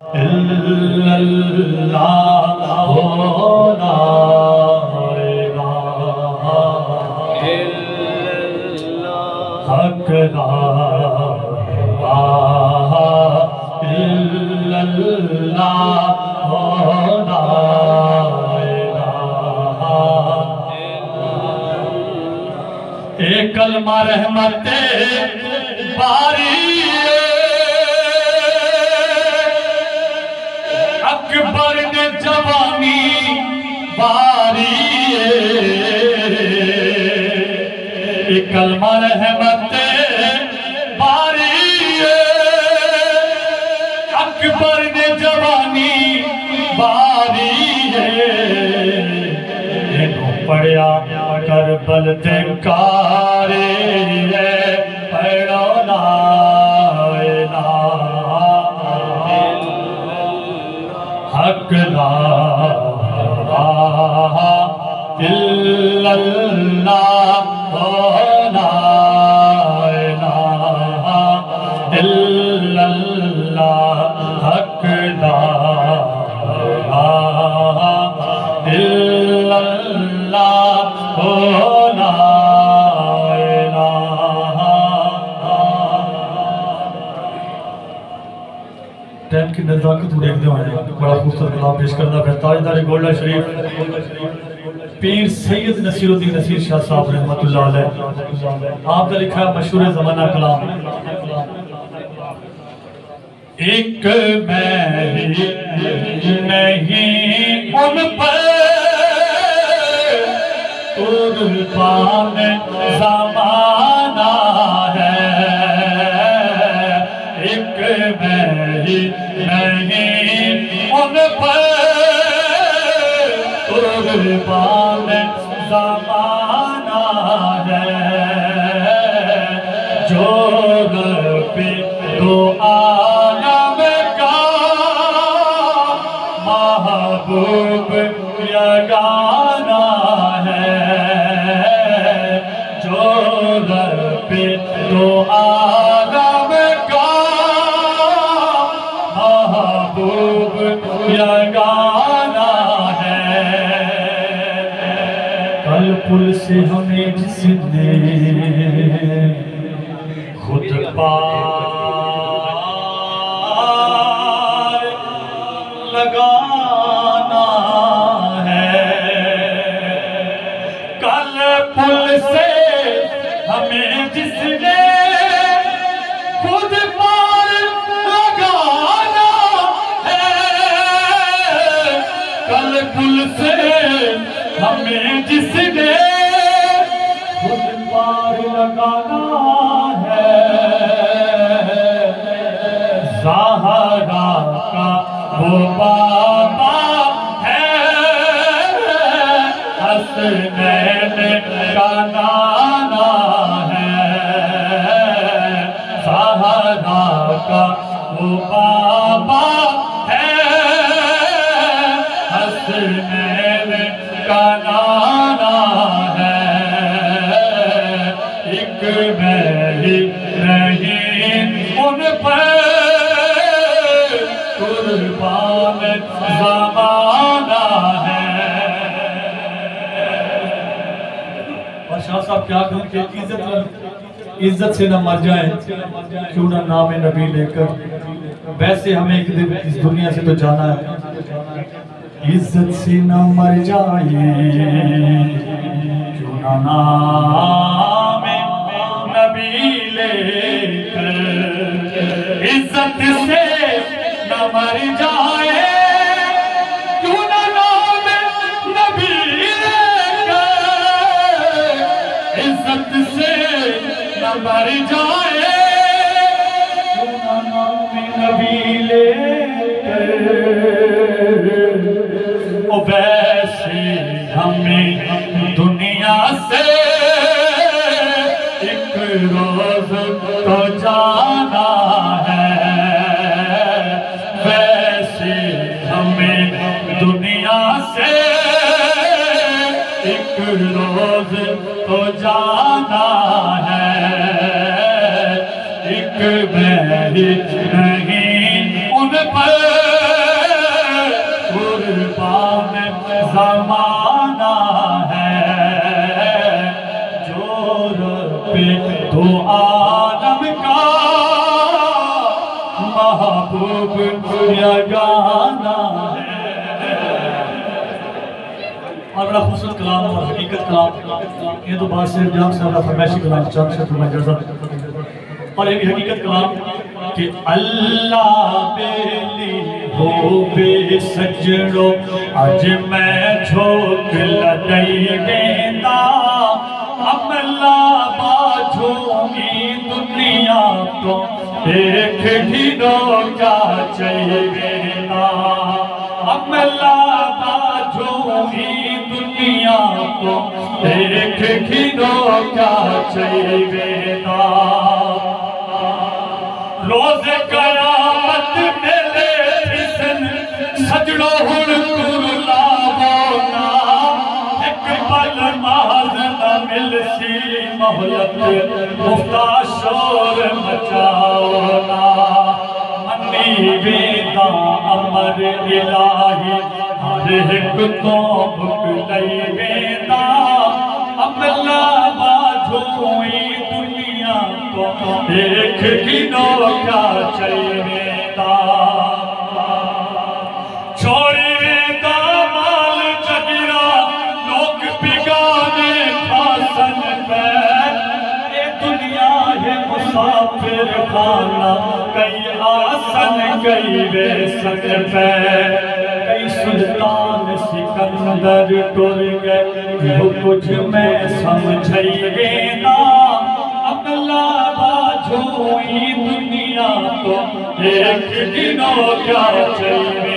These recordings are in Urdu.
إلا الله لا إله إلا الله حق لا إله إلا الله لا إله إلا الله ایک کلمہ رحمت باری اکبر نے جوانی باری ایک کلمہ رحمت باری اکبر نے جوانی باری انہوں پڑھیا کربل دنکارے پڑھو لا حق لا إله إلا الله لا إله إلا الله حق لا إله إلا الله لا ٹائم کی نزاکت ہو دیکھ دے ہوئے بڑا خوبصورت کلام پیش کرنا پھر تاجدار گولڈا شریف پیر سید نصیر الدین نصیر شاہ صاحب رحمت اللہ علیہ آپ کا لکھا ہے مشہور زمانہ کلام ایک میں نہیں ان پر قربان زمانہ ہے ایک میں نہیں ان پر قربان زمانہ ہے جو رب دو عالم کا محبوب یگانہ ہے جو رب دو عالم کا محبوب یگانہ ہے کل پل سے ہمیں جس نے خود پار لگانا ہے کل پل سے ہمیں جس نے خود پار لگانا ہے کل پل سے ہمیں جس نے خود پار لگانا ہے زہرا کا وہ بابا ہے حسنین کا نانا ہے زہرا کا وہ بابا ہے حسنین کا نانا ہے ایک میری نہیں ان پر قربان زمانہ ہے اور شاہ صاحب کیا کہوں کہ عزت سے نہ مر جائیں کیوں نہ نام نبی لے کر ویسے ہمیں ایک دن اس دنیا سے تو جانا ہے عزت سے نہ مر جائیں کیوں نہ نام نبی لے کر عزت سے نہ مر جائے کیوں نہ نام نبی لے کر عزت سے نہ مر جائے کیوں نہ نام نبی لے کر ویسے ہمیں دنیا سے ایک روز تو جانا ہے ویسے ہمیں دنیا سے ایک روز تو جانا ہے ایک میری نہیں ان پر یگانہ ہے۔ اور بڑا خوبصورت کلام اور حقیقت کلام، یہ تو بات صرف جام صاحب فرمائشی کلام چاند سے تمہیں اجازت، اور یہ بھی حقیقت کلام کہ اللہ بیلی ہو بے سجڑو آج میں جھوک لڑائی دینا، عملہ باجھوگی دنیا تو ایک گھنو کیا چاہیے، عملہ باجھوگی دنیا تو ایک گھنو کیا چاہیے، روز قیامت میلے تھسن سجڑو ہن کرلاونا، ایک پل ماز نہ ملسی مہلت مفتا شور مچاونا، منی ویدا امر الہی ہر ایک تو بکلئی ویدا، عملہ باجھوئی دنیا تو ایک گھنو کیا چاہیے، چھوڑی ویدا مال جگیرہ لوگ بگانے کھاسن پہ، اے دنیا ہے مسافر خانہ کئی آسن کئی بیسن پہ، کئی سلطان سکندر ٹر گئے جو کچھ میں سمجھئیے نا، عملہ باجھوئی دنیا تو ایک گھنو کیا چاہیے،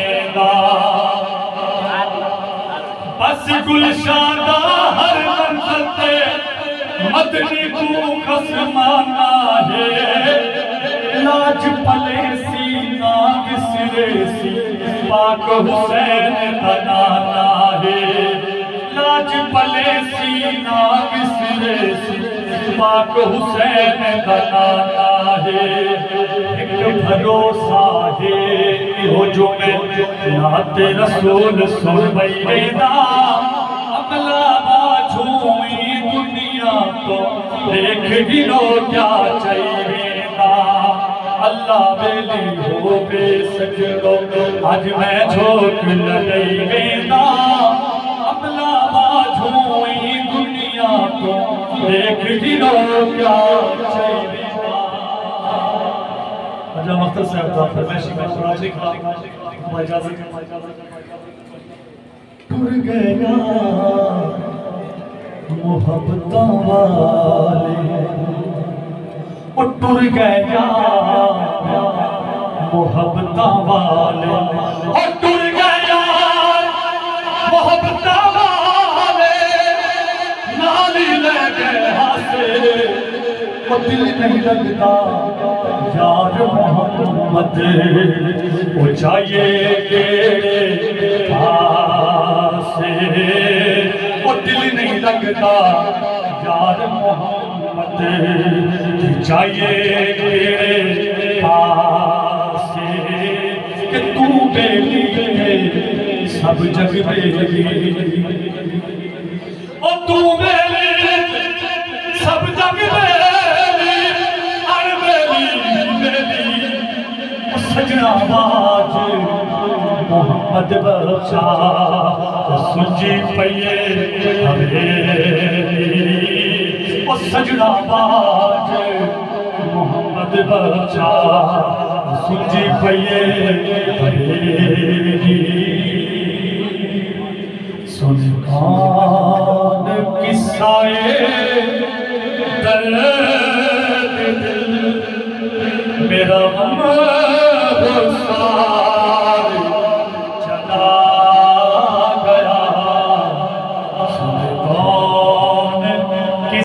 بس گلشادہ ہر منزل تے مدنی کو خسمانا ہے، لاج پلے سی ناگ سرے سی پاک حسین بنانا ہے، لاج پلے سی ناگ سرے سی پاک حسین بنانا ہے، ایک بھروسہ ہے ہو جو میں یاد رسول سن بینا، عملہ باجھوئی دنیا تو ایک گھنو کیا چاہیے، اللہ بیلی ہو بے سجڑو آج میں جھوک لڑائی وینا، عملہ باجھوئی دنیا تو ایک گھنو کیا چاہیے۔ حجام اختر صاحب کا فرمائشی میں قرآن لکھا تمہیں اجازت ٹر گیا محبتاں والے، وہ ٹر گیا محبتاں والے، اور ٹر گیا محبتاں والے، نالی لے گئے ہاسے، وہ دل نہیں لگتا یار محمد، وہ چاہیے تیرے پاسے، وہ دل نہیں لگتا یار محمد، چاہیے تیرے پاسے، کہ تو بیلی ہے سب جگ بیلی، اور تو بیلی سب جگ بیلی، سجنا باج محمد بخشا سنجی پئیے حویلی، او سجنا باج محمد بخشا سنجی پئیے حویلی، سن کان قصائے درد دل میرا